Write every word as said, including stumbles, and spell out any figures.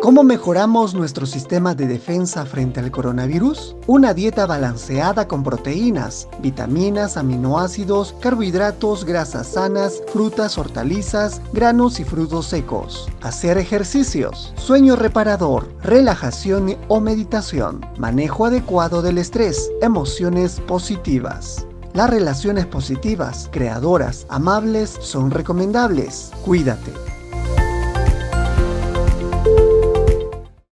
¿Cómo mejoramos nuestro sistema de defensa frente al coronavirus? Una dieta balanceada con proteínas, vitaminas, aminoácidos, carbohidratos, grasas sanas, frutas, hortalizas, granos y frutos secos. Hacer ejercicios, sueño reparador, relajación o meditación, manejo adecuado del estrés, emociones positivas. Las relaciones positivas, creadoras, amables son recomendables. Cuídate.